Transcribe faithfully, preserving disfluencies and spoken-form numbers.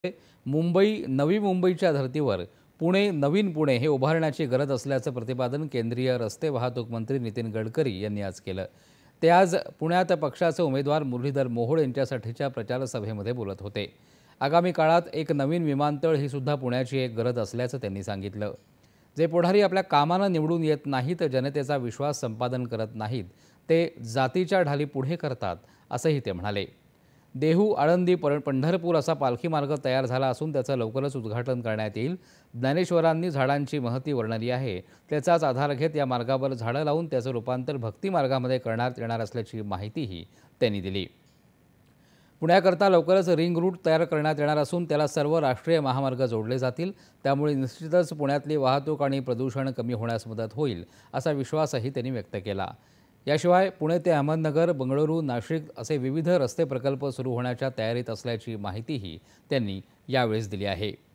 मुंबई नवी मुंबईच्या धर्तीवर पुणे नवीन पुणे हे उभारण्याची गरज असल्याचं प्रतिपादन केंद्रीय रस्ते वाहतूक मंत्री नितीन गडकरी यांनी आज केलं। ते आज पुण्यात पक्षाचे उमेदवार मुरलीधर मोहोळ यांच्यासाठीच्या प्रचार सभेमध्ये बोलत होते। आगामी काळात एक नवीन विमानतळ ही सुद्धा पुण्याची एक गरज असल्याचं त्यांनी सांगितलं। जे पुढारी आपल्या कामानं निवडून येत नाहीत, जनतेचा विश्वास संपादन करत नाहीत, ते जातीच्या ढाली पुढे करतात असंही ते म्हणाले। देहू आळंदी पंढरपूर असा पालखी मार्ग तयार झाला असून त्याचं लवकरच उद्घाटन करण्यात येईल। ज्ञानेश्वरांनी झाडांची महती वर्णली आहे, त्याचाच आधार घेत या मार्गावर झाडं लावून त्याचं रूपांतर भक्ती मार्गामध्ये करण्यात येणार असल्याची माहितीही त्यांनी दिली। पुण्याकरता लवकरच रिंग रूट तयार करण्यात येणार असून त्याला सर्व राष्ट्रीय महामार्ग जोडले जातील, त्यामुळे निश्चितच पुण्यातली वाहतूक आणि प्रदूषण कमी होण्यास मदत होईल असा विश्वासही त्यांनी व्यक्त केला। याशिवाय पुणे ते अहमदनगर, बंगळुरू, नाशिक असे विविध रस्ते प्रकल्प सुरू होण्याच्या तयारीत असल्याची माहितीही त्यांनी यावेळी दिली आहे।